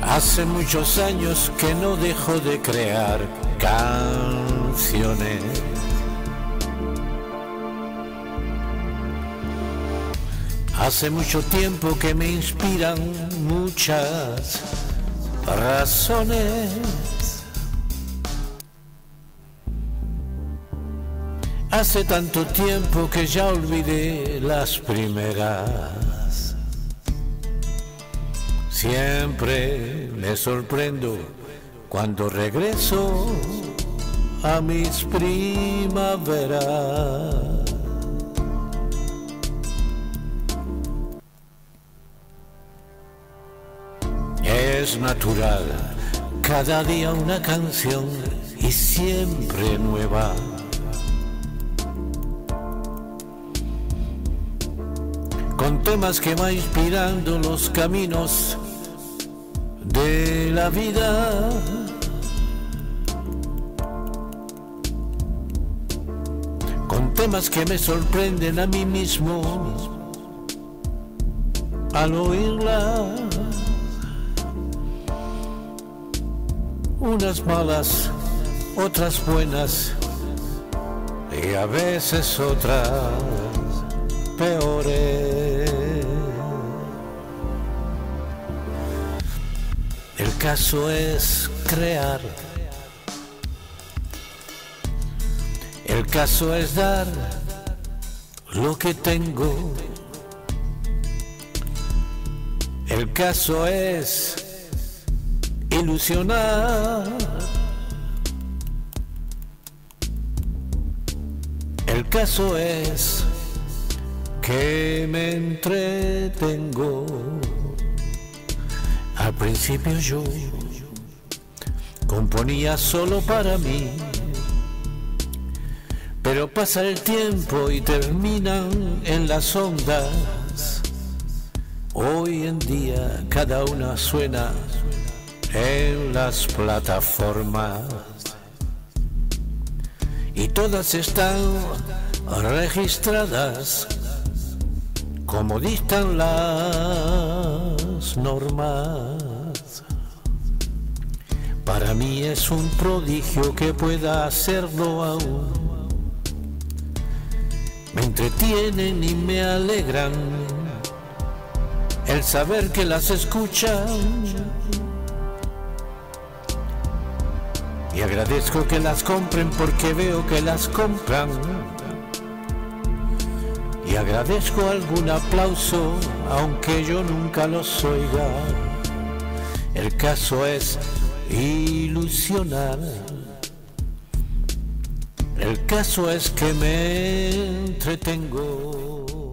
Hace muchos años que no dejo de crear canciones. Hace mucho tiempo que me inspiran muchas razones. Hace tanto tiempo que ya olvidé las primeras. Siempre me sorprendo cuando regreso a mis primaveras. Es natural, cada día una canción y siempre nueva. Con temas que va inspirando los caminos de la vida. Con temas que me sorprenden a mí mismo al oírla. Unas malas, otras buenas y a veces otras peores. El caso es crear. El caso es dar lo que tengo. El caso es ilusionar. El caso es que me entretengo. Al principio yo componía solo para mí, pero pasa el tiempo y terminan en las ondas. Hoy en día cada una suena en las plataformas y todas están registradas como dictan las normas. Para mí es un prodigio que pueda hacerlo aún. Me entretienen y me alegran el saber que las escuchan. Y agradezco que las compren porque veo que las compran. Y agradezco algún aplauso, aunque yo nunca los oiga. El caso es ilusionar. El caso es que me entretengo.